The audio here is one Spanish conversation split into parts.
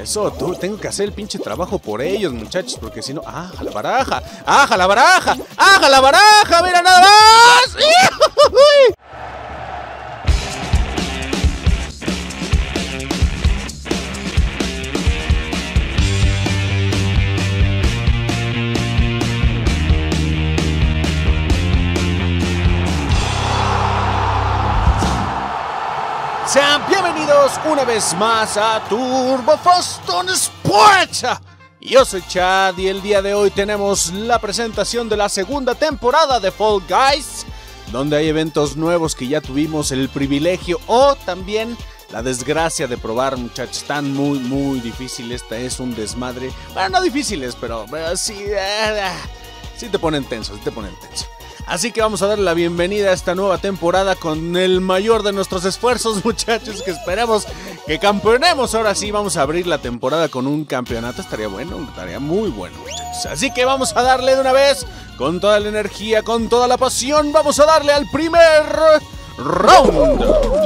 Eso, tengo que hacer el pinche trabajo por ellos, muchachos, porque si no... ¡Aja la baraja! ¡Aja la baraja! ¡Aja la baraja! ¡Mira nada más! Sean bienvenidos una vez más a Turbo Foston Sports. Yo soy Chad y el día de hoy tenemos la presentación de la segunda temporada de Fall Guys, donde hay eventos nuevos que ya tuvimos el privilegio o también la desgracia de probar, muchachos. Están muy difíciles. Esta es un desmadre. Bueno, no difíciles, pero sí te ponen tenso, Así que vamos a darle la bienvenida a esta nueva temporada con el mayor de nuestros esfuerzos, muchachos, que esperemos que campeonemos. Ahora sí, vamos a abrir la temporada con un campeonato. Estaría bueno, estaría muy bueno, muchachos. Así que vamos a darle de una vez, con toda la energía, con toda la pasión. Vamos a darle al primer round.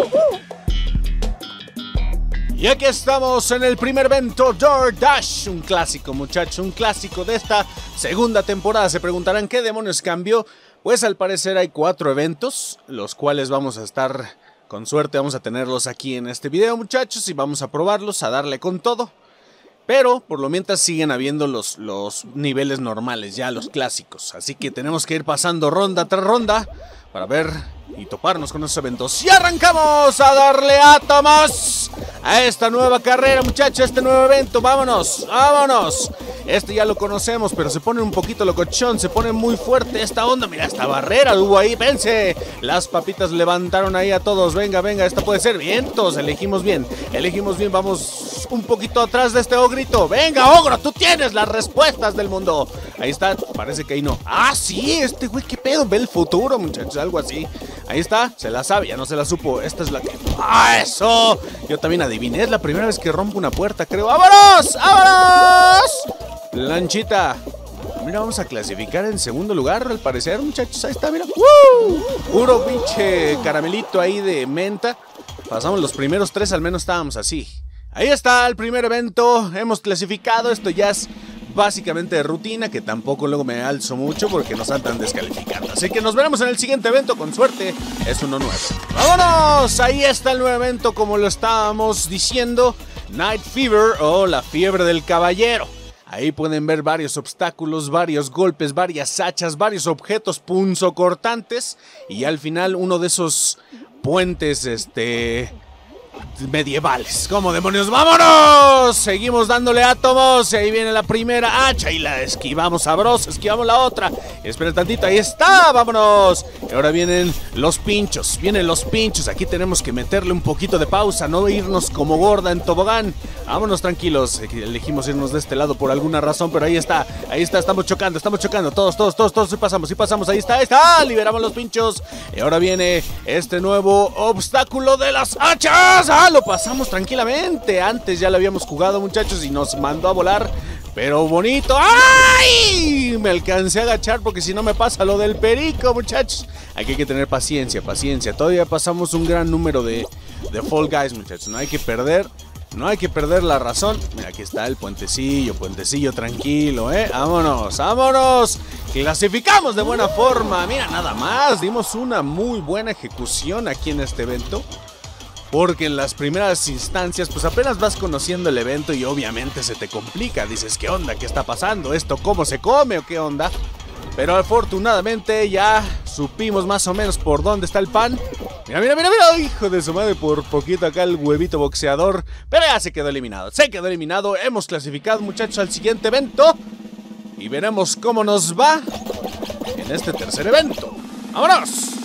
Y aquí estamos en el primer evento, DoorDash, un clásico, muchachos, un clásico de esta segunda temporada. Se preguntarán qué demonios cambió. Pues al parecer hay 4 eventos, los cuales vamos a estar, con suerte vamos a tenerlos aquí en este video, muchachos, y vamos a probarlos, a darle con todo. Pero por lo mientras siguen habiendo los niveles normales, ya los clásicos. Así que tenemos que ir pasando ronda tras ronda para ver y toparnos con esos eventos. Y arrancamos a darle átomos a esta nueva carrera, muchachos, este nuevo evento. ¡Vámonos! ¡Vámonos! Este ya lo conocemos, pero se pone un poquito locochón, se pone muy fuerte esta onda. Mira, esta barrera hubo ahí, pense. Las papitas levantaron ahí a todos. Venga, esta puede ser bien. Todos elegimos bien. Vamos un poquito atrás de este ogrito. Venga, ogro, tú tienes las respuestas del mundo. Ahí está, parece que ahí no. Ah, sí, este güey, qué pedo, ve el futuro, muchachos, algo así. Ahí está, se la sabe, ya no se la supo. Esta es la que... ¡Ah, eso! Yo también adiviné, es la primera vez que rompo una puerta, creo. ¡Vámonos! ¡Vámonos! Lanchita. Mira, vamos a clasificar en segundo lugar, al parecer, muchachos. Ahí está, mira. Puro pinche caramelito ahí de menta. Pasamos los primeros 3, al menos estábamos así. Ahí está el primer evento. Hemos clasificado, esto ya es básicamente de rutina, que tampoco luego me alzo mucho porque nos andan descalificando. Así que nos veremos en el siguiente evento, con suerte es uno nuevo. ¡Vámonos! Ahí está el nuevo evento, como lo estábamos diciendo, Night Fever o la fiebre del caballero. Ahí pueden ver varios obstáculos, varios golpes, varias hachas, varios objetos punzocortantes y al final uno de esos puentes medievales. ¿Cómo demonios? ¡Vámonos! Seguimos dándole átomos. Y ahí viene la primera hacha y la esquivamos sabroso. Esquivamos la otra. Espera tantito. Ahí está. ¡Vámonos! Y ahora vienen los pinchos. Aquí tenemos que meterle un poquito de pausa. No irnos como gorda en tobogán. Vámonos tranquilos. Elegimos irnos de este lado por alguna razón. Pero ahí está. Estamos chocando. Todos. Sí pasamos. Ahí está. Liberamos los pinchos. Y ahora viene este nuevo obstáculo de las hachas. Lo pasamos tranquilamente. Antes ya lo habíamos jugado, muchachos, y nos mandó a volar. Pero bonito. ¡Ay! Me alcancé a agachar porque si no me pasa lo del perico, muchachos. Aquí hay que tener paciencia. Todavía pasamos un gran número de Fall Guys, muchachos. No hay que perder la razón. Mira, aquí está el puentecillo, tranquilo, vámonos. Clasificamos de buena forma. Mira, nada más. Dimos una muy buena ejecución aquí en este evento. Porque en las primeras instancias, pues apenas vas conociendo el evento y obviamente se te complica. Dices, ¿qué onda? ¿Qué está pasando? ¿Esto cómo se come o qué onda? Pero afortunadamente ya supimos más o menos por dónde está el pan. Mira, hijo de su madre, por poquito acá el huevito boxeador. Pero ya se quedó eliminado. Hemos clasificado, muchachos, al siguiente evento. Y veremos cómo nos va en este tercer evento. ¡Vámonos!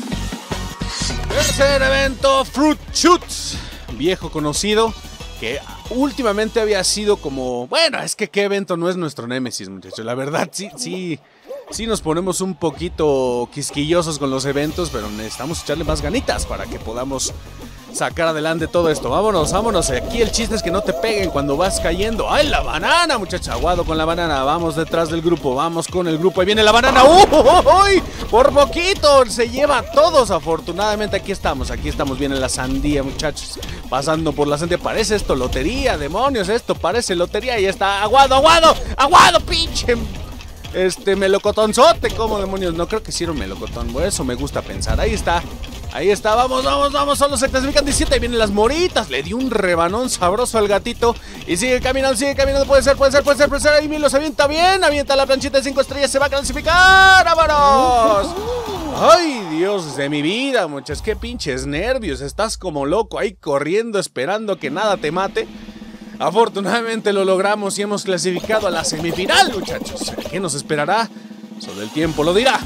Tercer evento, Fruit Shoots, viejo conocido, que últimamente había sido como... Bueno, es que qué evento no es nuestro némesis, muchachos. La verdad, sí nos ponemos un poquito quisquillosos con los eventos, pero necesitamos echarle más ganitas para que podamos sacar adelante todo esto. Vámonos, vámonos. Aquí el chiste es que no te peguen cuando vas cayendo. ¡Ay, la banana, muchacha! Aguado con la banana. Vamos detrás del grupo, vamos con el grupo. Ahí viene la banana. ¡Uy! Por poquito se lleva a todos. Afortunadamente aquí estamos. Viene la sandía, muchachos. Pasando por la sandía. Parece esto lotería, demonios. Esto parece lotería. Y está Aguado, pinche melocotonzote. ¿Cómo demonios? No creo que sí era un melocotón. Bueno, eso me gusta pensar. Ahí está, vamos. Solo se clasifican 17. Ahí vienen las moritas. Le dio un rebanón sabroso al gatito. Y sigue caminando. Puede ser. Ahí Milo se avienta bien. Avienta la planchita de 5 estrellas. Se va a clasificar. ¡Vámonos! Ay, Dios de mi vida, muchachos. Qué pinches nervios. Estás como loco ahí corriendo, esperando que nada te mate. Afortunadamente lo logramos y hemos clasificado a la semifinal, muchachos. ¿Qué nos esperará? Solo el tiempo lo dirá.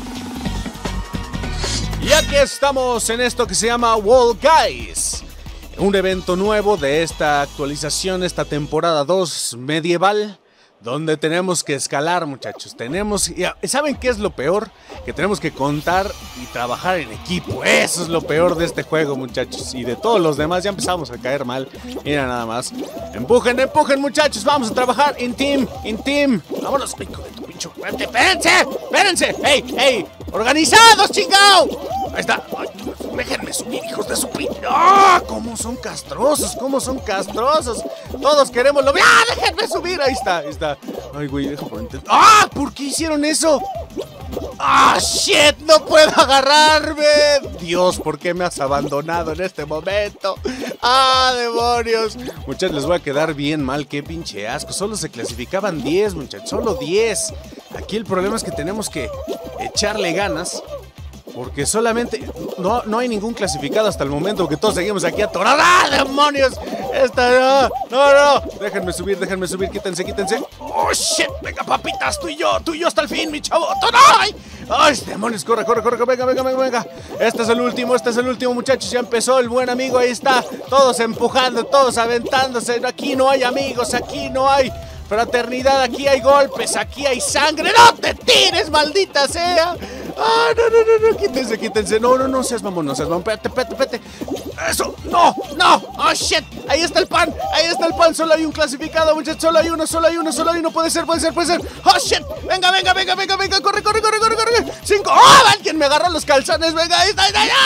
Y aquí estamos en esto que se llama Wall Guys, un evento nuevo de esta actualización, esta temporada 2 medieval, donde tenemos que escalar, muchachos. ¿Saben qué es lo peor? Que tenemos que contar y trabajar en equipo. Eso es lo peor de este juego, muchachos. Y de todos los demás ya empezamos a caer mal. Mira nada más. Empujen, muchachos. Vamos a trabajar en team. Vámonos, pico de tu pincho. Espérense. ¡Ey! ¡Organizados, chingao! Ahí está. Ay, déjenme subir, hijos de su pinche. ¡Ah! ¿Cómo son castrosos? Todos queremos lo. ¡Ah! Déjenme subir. Ahí está. Ay, güey, dejo por entender. ¡Ah! ¿Por qué hicieron eso? ¡Ah, shit! ¡No puedo agarrarme! Dios, ¿por qué me has abandonado en este momento? ¡Ah, demonios! Muchachos, les voy a quedar bien mal. ¡Qué pinche asco! Solo se clasificaban 10, muchachos. Solo 10. Aquí el problema es que tenemos que echarle ganas, porque solamente no hay ningún clasificado hasta el momento, porque todos seguimos aquí atorados. ¡Ah, demonios! No. Déjenme subir, quítense. ¡Oh, shit! Venga, papitas, tú y yo hasta el fin, mi chavo. ¡Ay, demonios! Corre, venga. Este es el último, muchachos. Ya empezó el buen amigo, ahí está. Todos empujando, todos aventándose. Aquí no hay amigos, aquí no hay fraternidad, aquí hay golpes, aquí hay sangre. ¡No te tires, maldita sea! ¡Ah, no! Quítense. No seas mamón, Espérate. ¡Eso! ¡No! ¡Oh, shit! Ahí está el pan. Solo hay un clasificado, muchachos. Solo hay uno. Puede ser. ¡Oh, shit! Venga. Corre. 5. ¡Oh! Alguien me agarró los calzones. Venga, ahí está.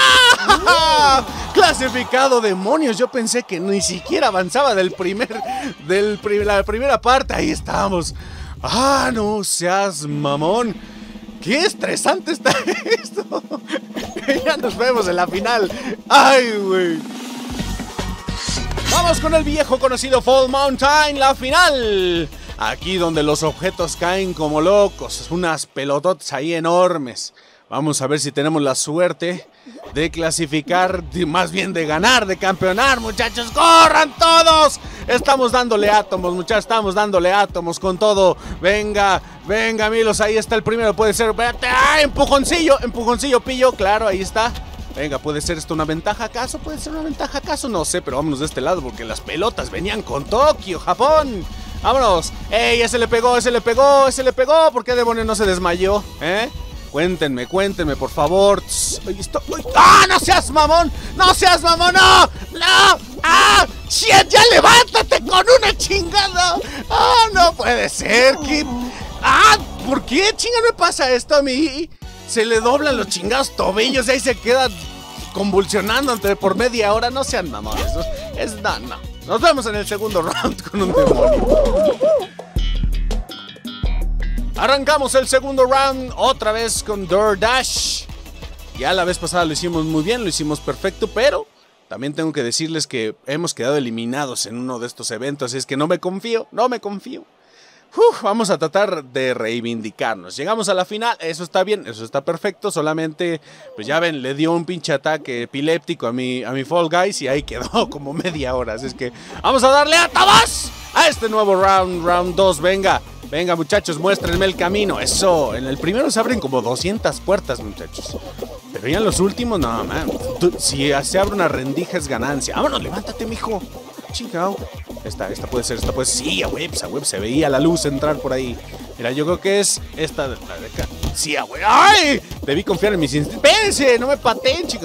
¡Ah! Clasificado, demonios. Yo pensé que ni siquiera avanzaba la primera parte. Ahí estamos. ¡Ah, no seas mamón! ¡Qué estresante está esto! Ya nos vemos en la final. ¡Ay, güey! Vamos con el viejo conocido Fall Mountain, la final. Aquí donde los objetos caen como locos. Unas pelototas ahí enormes. Vamos a ver si tenemos la suerte de clasificar, más bien de ganar, de campeonar, muchachos. ¡Corran todos! Estamos dándole átomos, muchachos. Estamos dándole átomos con todo. Venga, Milos. Ahí está el primero. Puede ser. Espérate. ¡Ah! Empujoncillo, pillo. Claro, ahí está. Venga, ¿puede ser esto una ventaja acaso? No sé, pero vámonos de este lado porque las pelotas venían con Tokio, Japón. ¡Vámonos! ¡Ey! Ese le pegó. ¿Por qué demonios no se desmayó? Cuéntenme, por favor. ¡Ah! ¡No seas mamón! ¡No! ¡Ah! ¡Shit! ¡Ya levántate con una chingada! ¡Ah! ¡No puede ser! ¡Ah! ¿Por qué chinga me pasa esto a mí? Se le doblan los chingados tobillos y ahí se queda convulsionando por media hora. No sean mamones. No. Nos vemos en el segundo round con un demonio. Arrancamos el segundo round otra vez con DoorDash. Ya la vez pasada lo hicimos muy bien, lo hicimos perfecto, pero también tengo que decirles que hemos quedado eliminados en uno de estos eventos, así es que no me confío. Vamos a tratar de reivindicarnos. Llegamos a la final, eso está bien, eso está perfecto. Solamente, pues ya ven, le dio un pinche ataque epiléptico a mi Fall Guys y ahí quedó como media hora. Así es que vamos a darle a todos a este nuevo round 2. Venga, muchachos, muéstrenme el camino. Eso, en el primero se abren como 200 puertas, muchachos. Pero ya en los últimos, no, man. Si se abre una rendija es ganancia. Vámonos, levántate, mijo. Chingao. Esta puede ser. Sí, a huevo, se veía la luz entrar por ahí. Mira, yo creo que es esta de acá. Sí, a huevo. ¡Ay! Debí confiar en mis instintos. ¡Espérense! No me pateen, chingao.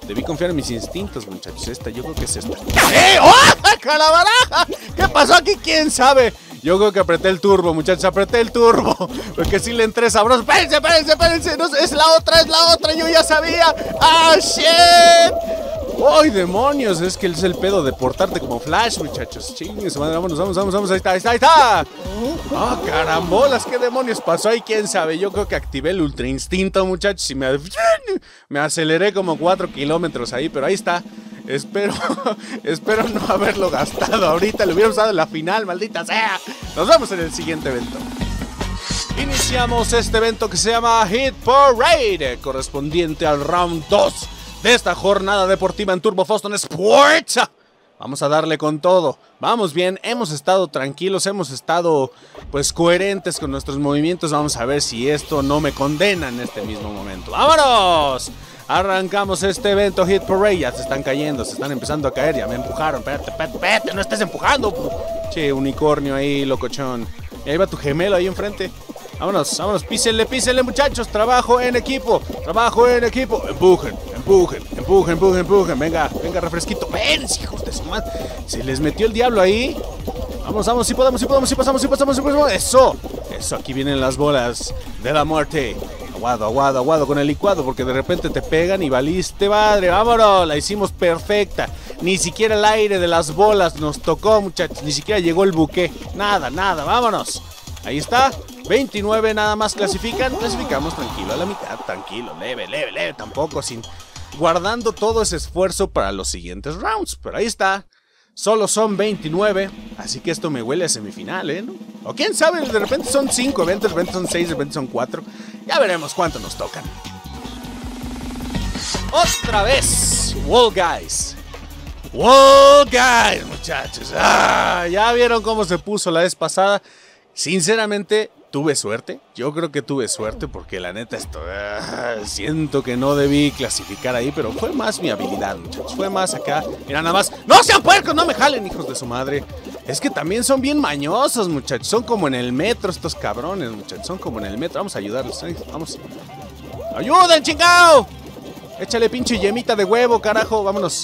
Debí confiar en mis instintos, muchachos. Esta, yo creo que es esta. ¡Oh! ¡Calabaraja! ¿Qué pasó aquí? ¿Quién sabe? Yo creo que apreté el turbo, muchachos, apreté el turbo. Porque sí le entré sabroso. ¡Espérense, espérense, espérense! No, es la otra, yo ya sabía. ¡Ah, shit! ¡Ay, demonios! Es que es el pedo de portarte como Flash, muchachos. Chingues, madre, vamos, ahí está. ¡Ah, carambolas! ¿Qué demonios pasó ahí? ¿Quién sabe? Yo creo que activé el ultra instinto, muchachos, y me aceleré como 4 kilómetros ahí, pero ahí está. Espero no haberlo gastado ahorita. Lo hubiera usado en la final, maldita sea. Nos vemos en el siguiente evento. Iniciamos este evento que se llama Hit Parade, correspondiente al round 2 de esta jornada deportiva en Turbo Foston Sports. Vamos a darle con todo. Vamos bien, hemos estado tranquilos, hemos estado pues coherentes con nuestros movimientos. Vamos a ver si esto no me condena en este mismo momento. ¡Vámonos! Arrancamos este evento Hit Parade. Ya se están cayendo, se están empezando a caer. Ya me empujaron. Espérate, no estés empujando. Che, unicornio ahí, locochón. Y ahí va tu gemelo ahí enfrente. Vámonos, písenle, muchachos. Trabajo en equipo. Empujen. Venga, refresquito. Ven, hijos de su madre. Se les metió el diablo ahí. Vamos, sí podemos, pasamos. Eso, aquí vienen las bolas de la muerte. Aguado con el licuado, porque de repente te pegan y valiste madre. Vámonos, la hicimos perfecta. Ni siquiera el aire de las bolas nos tocó, muchachos. Ni siquiera llegó el buque. Nada, vámonos. Ahí está, 29 nada más clasificamos tranquilo, a la mitad, tranquilo, leve, tampoco guardando todo ese esfuerzo para los siguientes rounds, pero ahí está, solo son 29, así que esto me huele a semifinal, ¿no? O quién sabe, de repente son 5 eventos, de repente son 6, de repente son 4, ya veremos cuánto nos tocan. Otra vez, Wall Guys, muchachos, ya vieron cómo se puso la vez pasada. Sinceramente, tuve suerte. Yo creo que tuve suerte porque la neta siento que no debí clasificar ahí, pero fue más mi habilidad, muchachos. Fue más acá. Mira nada más. ¡No sean puercos! ¡No me jalen, hijos de su madre! Es que también son bien mañosos, muchachos. Son como en el metro estos cabrones, muchachos. Son como en el metro. Vamos a ayudarlos. Vamos. ¡Ayuden, chingao! Échale pinche yemita de huevo, carajo. Vámonos.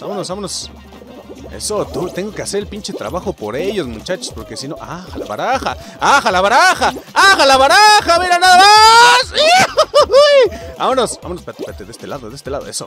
Eso, tengo que hacer el pinche trabajo por ellos, muchachos, porque si no... ¡Aja la baraja! ¡Mira nada más! Vámonos, espérate, de este lado, eso.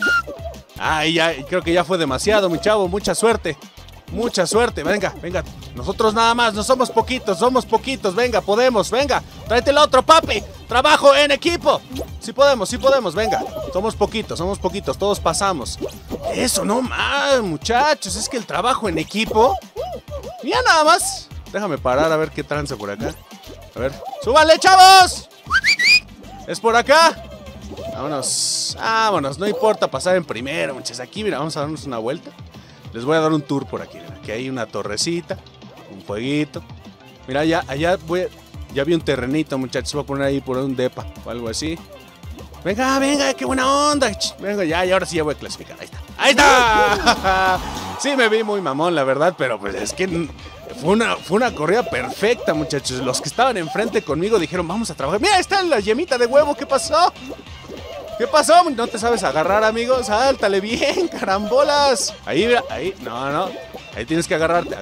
Ay, ya, creo que ya fue demasiado, mi chavo, mucha suerte, venga, nosotros nada más, no somos poquitos, venga, podemos, venga, tráete el otro, papi, trabajo en equipo, sí podemos, venga, somos poquitos, todos pasamos, eso no más, muchachos, es que el trabajo en equipo, ya nada más, déjame parar a ver qué tranza por acá, a ver, súbale, chavos, es por acá. Vámonos, no importa pasar en primero, muchachos, aquí mira, vamos a darnos una vuelta. Les voy a dar un tour por aquí. Aquí hay una torrecita, un fueguito. Mira, allá ya vi un terrenito, muchachos. Voy a poner ahí por un depa o algo así. Venga, qué buena onda. Venga, y ahora sí ya voy a clasificar. Ahí está. Sí, me vi muy mamón, la verdad, pero pues es que fue una corrida perfecta, muchachos. Los que estaban enfrente conmigo dijeron, vamos a trabajar. Mira, ahí está la yemita de huevo, ¿qué pasó? ¿No te sabes agarrar, amigo? Sáltale bien, carambolas. Ahí, mira, ahí, no. Ahí tienes que agárrate.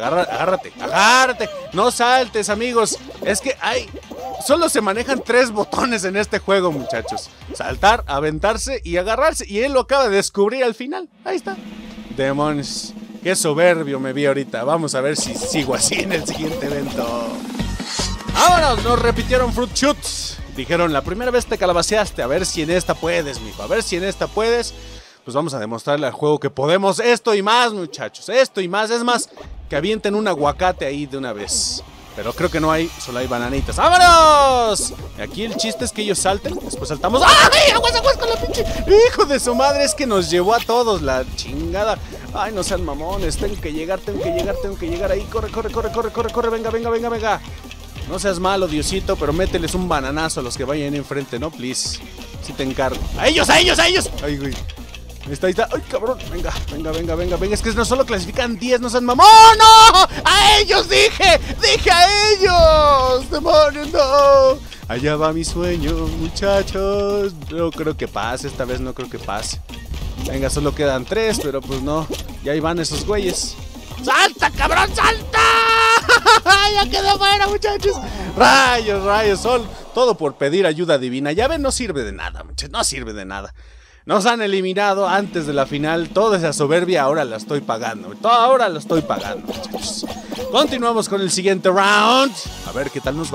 No saltes, amigos. Es que solo se manejan 3 botones en este juego, muchachos. Saltar, aventarse y agarrarse. Y él lo acaba de descubrir al final. Ahí está. Demonios. Qué soberbio me vi ahorita. Vamos a ver si sigo así en el siguiente evento. ¡Vámonos! Nos repitieron Fruit Shoots. Dijeron, la primera vez te calabaceaste, a ver si en esta puedes, mijo, pues vamos a demostrarle al juego que podemos esto y más, muchachos, es más, que avienten un aguacate ahí de una vez, pero creo que no hay, solo hay bananitas. ¡Vámonos! Aquí el chiste es que ellos salten, después saltamos. ¡Ay, aguas con la pinche! ¡Hijo de su madre! Es que nos llevó a todos la chingada. Ay, no sean mamones, tengo que llegar ahí, corre, venga. No seas malo, Diosito, pero mételes un bananazo a los que vayan enfrente, ¿no? Please. Si te encargo. ¡A ellos! ¡Ay, güey! Ahí está. ¡Ay, cabrón! Venga. Es que no solo clasifican 10, no sean mamón. ¡No! ¡A ellos dije! ¡Dije a ellos! ¡Demonios, no! Allá va mi sueño, muchachos. No creo que pase, esta vez no creo que pase. Venga, solo quedan 3, pero pues no. Ya ahí van esos güeyes. ¡Salta, cabrón, salta! Ya quedó fuera, muchachos. Rayos, rayos, sol. Todo por pedir ayuda divina. Ya ven, no sirve de nada, muchachos. No sirve de nada. Nos han eliminado antes de la final. Toda esa soberbia ahora la estoy pagando. Ahora la estoy pagando, muchachos. Continuamos con el siguiente round. A ver qué tal nos va.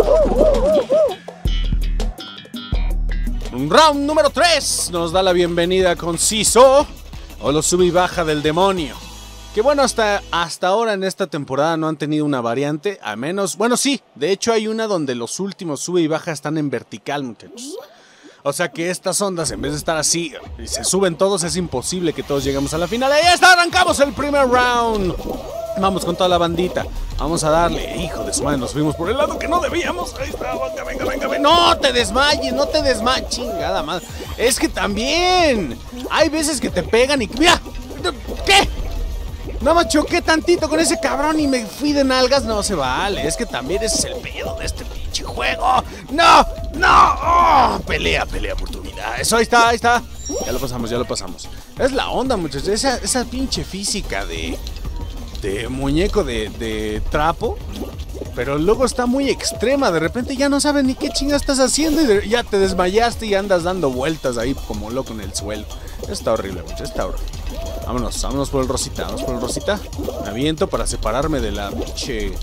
Round número 3. Nos da la bienvenida con Ciso, o lo sube y baja del demonio. Que bueno, hasta ahora en esta temporada no han tenido una variante. A menos, bueno, sí. De hecho hay una donde los últimos sube y baja están en vertical, muchachos. O sea que estas ondas, en vez de estar así y se suben todos, es imposible que todos lleguemos a la final. ¡Ahí está! Arrancamos el primer round. Vamos con toda la bandita. Vamos a darle. Hijo de su madre, nos fuimos por el lado que no debíamos. Ahí está, venga, venga, venga, venga. No te desmayes, no te desmayes. Chingada madre. Es que también hay veces que te pegan y... ¡Mira! ¿Qué? Nada más choqué tantito con ese cabrón y me fui de nalgas. No se vale. Es que también ese es el pedo de este pinche juego. ¡No! ¡No! ¡Oh! Pelea, pelea por tu vida. Eso, ahí está, ahí está. Ya lo pasamos, ya lo pasamos. Es la onda, muchachos. Esa pinche física de muñeco de trapo. Pero luego está muy extrema. De repente ya no sabes ni qué chinga estás haciendo. Y ya te desmayaste y andas dando vueltas ahí como loco en el suelo. Está horrible, muchachos. Está horrible. Vámonos, vámonos por el rosita. Vamos por el rosita. Me aviento para separarme de la pinche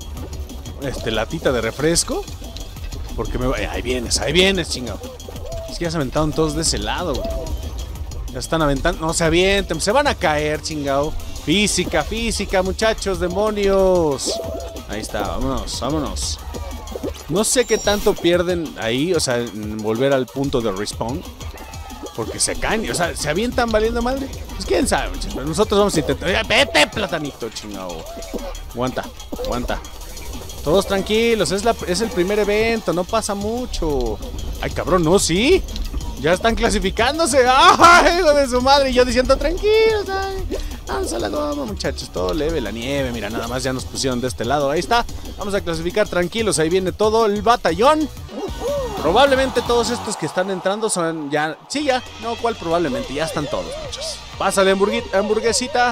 latita de refresco. Porque ahí vienes, chingado. Es que ya se aventaron todos de ese lado, güey. Ya están aventando. No se avienten, se van a caer, chingado. Física, física, muchachos, demonios. Ahí está, vámonos, vámonos. No sé qué tanto pierden ahí, o sea, en volver al punto de respawn. Porque se caen, o sea, se avientan valiendo madre. Pues quién sabe, muchachos. Pero nosotros vamos a intentar. ¡Vete, platanito, chingado! Aguanta, aguanta. Todos tranquilos, es el primer evento, no pasa mucho. Ay, cabrón, no, sí. Ya están clasificándose. ¡Ay, hijo de su madre! Y yo diciendo, tranquilos, ay. Vamos a la goma, muchachos, todo leve, la nieve. Mira, nada más ya nos pusieron de este lado. Ahí está, vamos a clasificar tranquilos. Ahí viene todo el batallón. Probablemente todos estos que están entrando son ya... Sí, ya, no, ¿cuál probablemente? Ya están todos, muchachos. Pásale, hamburguesita.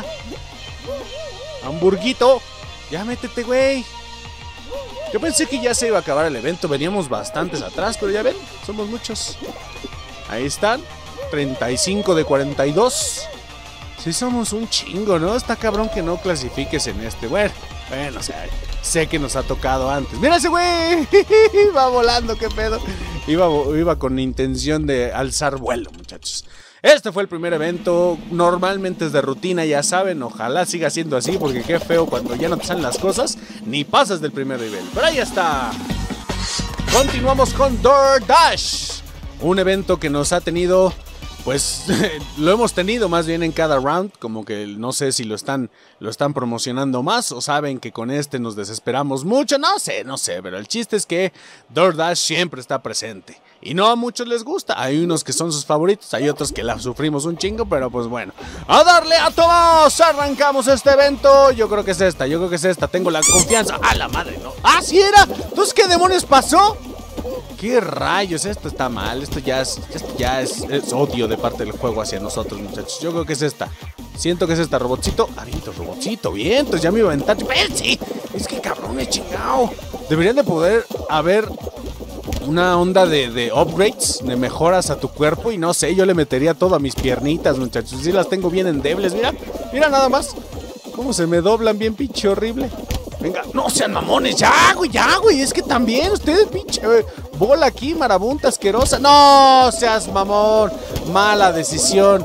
Hamburguito. Ya métete, güey. Yo pensé que ya se iba a acabar el evento. Veníamos bastantes atrás, pero ya ven, somos muchos. Ahí están, 35 de 42. Sí somos un chingo, ¿no? Está cabrón que no clasifiques en este. Bueno, o sea, sé que nos ha tocado antes. ¡Mira ese güey! Va volando, qué pedo. Iba con intención de alzar vuelo, muchachos. Este fue el primer evento. Normalmente es de rutina, ya saben. Ojalá siga siendo así, porque qué feo cuando ya no te salen las cosas, ni pasas del primer nivel. Pero ahí está. Continuamos con DoorDash. Un evento que nos ha tenido... Pues lo hemos tenido más bien en cada round, como que no sé si lo están promocionando más o saben que con este nos desesperamos mucho, no sé, pero el chiste es que DoorDash siempre está presente y no a muchos les gusta, hay unos que son sus favoritos, hay otros que la sufrimos un chingo, pero pues bueno, a darle a todos, arrancamos este evento, yo creo que es esta, tengo la confianza, ¡a la madre, no! ¡Ah, sí era! Entonces, ¿qué demonios pasó? ¿Qué rayos? Esto está mal. Esto ya es odio de parte del juego hacia nosotros, muchachos. Yo creo que es esta. Siento que es esta, robotcito. Aviento, robotcito. Bien, entonces ya me iba a aventar. Sí, es que cabrón, chingado. Deberían de poder haber una onda de upgrades, de mejoras a tu cuerpo. Y no sé, yo le metería todo a mis piernitas, muchachos. Sí las tengo bien endebles. Mira nada más. Cómo se me doblan bien, pinche horrible. Venga, no sean mamones, ya, güey, es que también ustedes, pinche bola aquí, marabunta asquerosa. No seas mamón, mala decisión,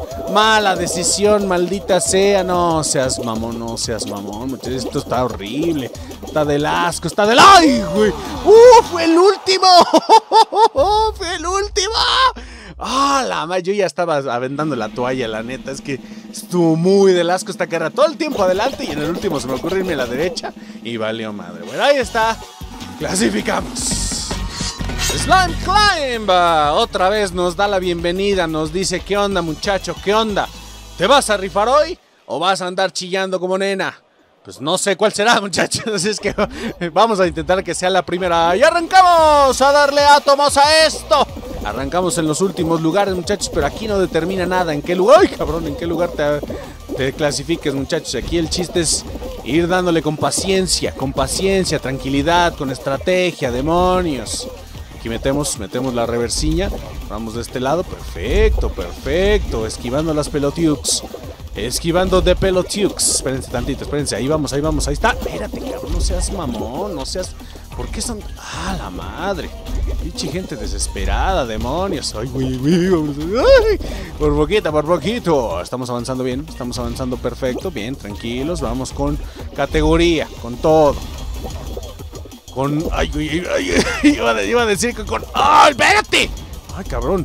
maldita sea. No seas mamón, muchachos, esto está horrible. Está del asco, ¡ay, güey! ¡Fue el último! ¡Fue el último! ¡Ah, la madre! Yo ya estaba aventando la toalla, la neta. Es que estuvo muy del asco esta carrera. Todo el tiempo adelante y en el último se me ocurre irme a la derecha y valió madre. Bueno, ahí está. Clasificamos. Slime Climb otra vez nos da la bienvenida. Nos dice, ¿qué onda, muchacho? ¿Qué onda? ¿Te vas a rifar hoy o vas a andar chillando como nena? pues no sé cuál será, muchachos. Así es que vamos a intentar que sea la primera. Y arrancamos a darle átomos a esto. Arrancamos en los últimos lugares, muchachos, pero aquí no determina nada en qué lugar. ¡Ay, cabrón! ¿En qué lugar te clasifiques, muchachos? Aquí el chiste es ir dándole con paciencia, tranquilidad, con estrategia, demonios. Aquí metemos la reversiña. Vamos de este lado. Perfecto. Esquivando las pelotiux. Esquivando de pelotiux. Espérense tantito, espérense. Ahí vamos. Ahí está. Espérate, cabrón. No seas mamón. No seas... ¿Por qué son...? ¡Ah, la madre! Pinche gente desesperada, demonios. ¡Ay, güey! ¡Ay! Por poquito. Estamos avanzando bien. Estamos avanzando perfecto. Bien, tranquilos. Vamos con categoría. Con todo. Con... ¡Ay, güey! Iba a decir que con... ¡Ay, espérate! ¡Ay, cabrón!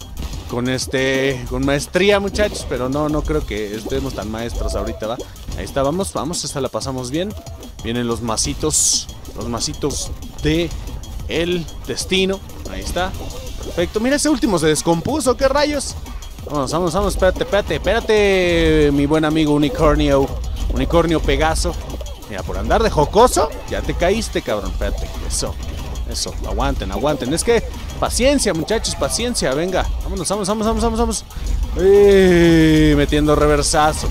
Con maestría, muchachos. Pero no creo que estemos tan maestros ahorita, ¿va? Ahí está, vamos. Esta la pasamos bien. Vienen los masitos. Los masitos de el destino. Ahí está. Perfecto. Mira, ese último se descompuso. ¿Qué rayos? Vamos. Espérate, mi buen amigo Unicornio Pegaso. Mira, por andar de jocoso, ya te caíste, cabrón. Espérate. Eso. Aguanten. Es que paciencia, muchachos, paciencia. Venga. Vamos. Metiendo reversazo.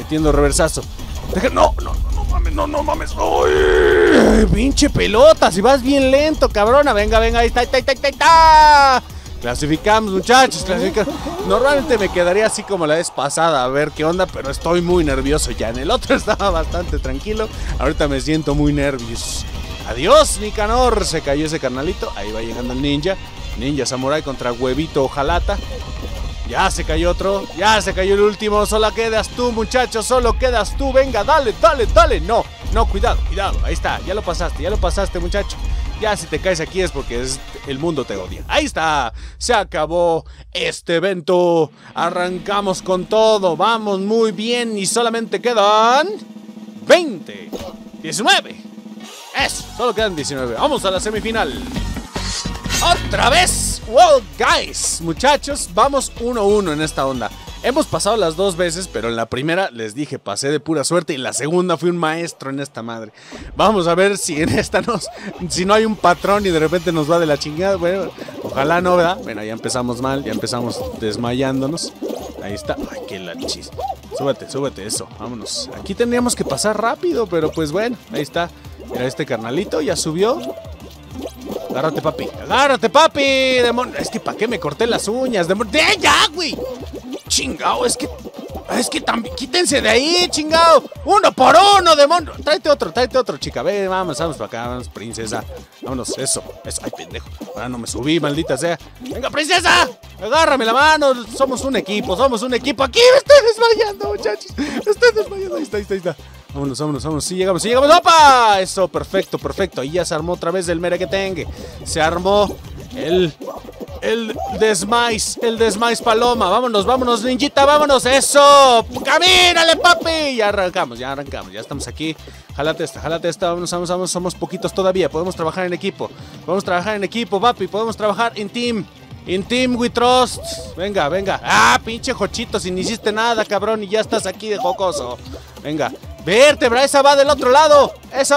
No mames. ¡Ay! Pinche pelota, si vas bien lento, cabrona. Venga, ahí está. Clasificamos, muchachos, Normalmente me quedaría así como la vez pasada, a ver qué onda, pero estoy muy nervioso ya. En el otro estaba bastante tranquilo, ahorita me siento muy nervioso. Adiós, Nicanor. Se cayó ese carnalito. Ahí va llegando el ninja samurai contra huevito ojalata. Ya se cayó otro, ya se cayó el último. Solo quedas tú, muchachos, solo quedas tú. Venga, dale. No, cuidado, ahí está, ya lo pasaste, muchacho. Ya si te caes aquí es porque el mundo te odia. Ahí está, se acabó este evento. Arrancamos con todo, vamos muy bien. Y solamente quedan 20, 19. Eso, solo quedan 19. Vamos a la semifinal. Otra vez, World Guys. Muchachos, vamos 1-1 en esta onda. Hemos pasado las dos veces, pero en la primera les dije, pasé de pura suerte. Y la segunda fui un maestro en esta madre. Vamos a ver si en esta si no hay un patrón y de repente nos va de la chingada. Bueno, ojalá no, ¿verdad? Bueno, ya empezamos mal, ya empezamos desmayándonos. Ahí está. Ay, qué la chis. Súbete, eso, vámonos. Aquí tendríamos que pasar rápido, pero pues bueno, ahí está. Mira, este carnalito ya subió. Agárrate, papi, demonio. Es que ¿para qué me corté las uñas, demonio? ¡Ya, güey! Chingao, es que también, quítense de ahí, chingao. Uno por uno, demonio. Tráete otro, chica. Ve, vamos para acá, vamos, princesa. Vámonos, eso. Ay, pendejo. Ahora no me subí, maldita sea. Venga, princesa, agárrame la mano. Somos un equipo. Aquí me estoy desmayando, muchachos. Ahí está. Vámonos. Sí llegamos. ¡Opa! Eso, perfecto. Ahí ya se armó otra vez el merequetengue. Se armó el desmais paloma. Vámonos, ninjita, vámonos. Eso, camínale, papi. Ya arrancamos. Ya estamos aquí. Jálate esta. Vamos. Somos poquitos todavía. Podemos trabajar en equipo, papi. Podemos trabajar en team. In team we trust. Venga. Ah, pinche Jochito, si ni hiciste nada, cabrón, y ya estás aquí de jocoso. Venga. Vértebra, esa va del otro lado.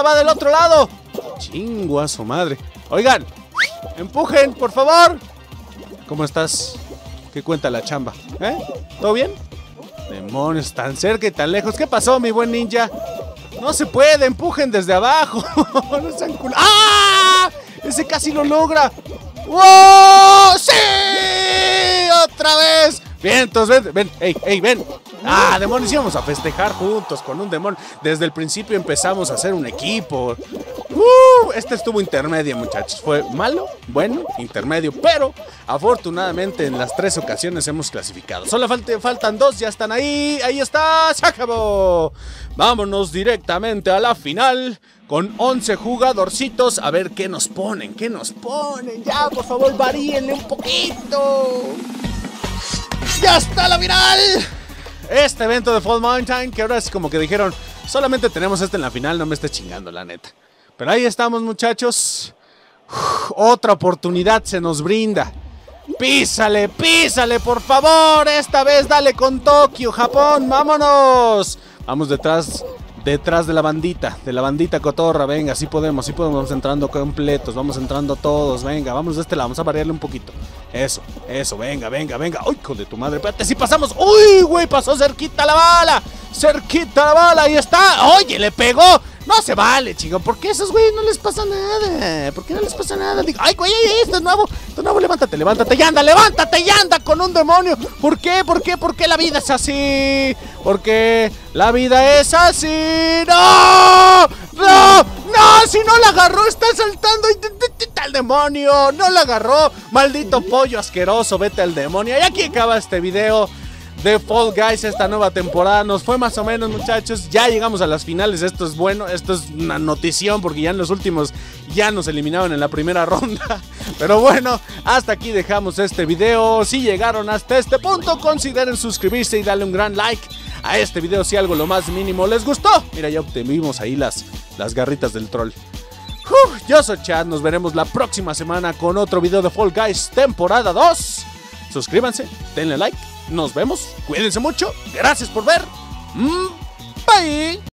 Chingo a su madre. Oigan, empujen, por favor. ¿Cómo estás? ¿Qué cuenta la chamba? ¿Todo bien? Demonios, tan cerca y tan lejos. ¿Qué pasó, mi buen ninja? No se puede, empujen desde abajo. No sean culos. ¡Ah! Ese casi lo logra. ¡Wow! ¡Sí! ¡Otra vez! Bien, entonces ven. Ven. Ah, demonios, íbamos a festejar juntos con un demonio. Desde el principio empezamos a hacer un equipo. Este estuvo intermedio, muchachos. Fue malo, bueno, intermedio. Pero afortunadamente en las 3 ocasiones hemos clasificado. Solo faltan 2, ya están ahí. Ahí está, se acabó. Vámonos directamente a la final. Con 11 jugadorcitos. A ver qué nos ponen. Ya, por favor, varíenle un poquito. ¡Ya está la final! Este evento de Fall Mountain, que ahora es como que dijeron, solamente tenemos en la final, no me estés chingando, la neta. Pero ahí estamos, muchachos. Otra oportunidad se nos brinda. Písale, por favor. Esta vez dale con Tokio, Japón, vámonos. Vamos detrás detrás de la bandita cotorra. Venga, sí podemos, vamos entrando completos, vamos entrando todos. Venga, vamos de este lado, vamos a variarle un poquito. Eso, venga. ¡Uy, hijo de tu madre! Espérate, si pasamos. ¡Uy, güey! Pasó cerquita la bala. Ahí está. ¡Oye, le pegó! No se vale, chico. ¿Por qué a esos güeyes no les pasa nada? ¿Por qué no les pasa nada? Digo, ¡ay, güey! Esto es nuevo. Levántate y anda con un demonio. ¿Por qué? ¿Por qué la vida es así? Porque la vida es así. ¡No! Si no la agarró, está saltando. ¡Al demonio! No la agarró. Maldito pollo asqueroso, vete al demonio. Y aquí acaba este video de Fall Guys, esta nueva temporada. Nos fue más o menos, muchachos. Ya llegamos a las finales. Esto es bueno, esto es una notición, porque ya en los últimos ya nos eliminaron en la primera ronda. Pero bueno, hasta aquí dejamos este video. Si llegaron hasta este punto, consideren suscribirse y darle un gran like a este video si algo lo más mínimo les gustó. Mira, ya obtuvimos ahí las garritas del troll. Yo soy Chad, nos veremos la próxima semana con otro video de Fall Guys temporada 2. Suscríbanse, denle like. Nos vemos, cuídense mucho, gracias por ver. Bye.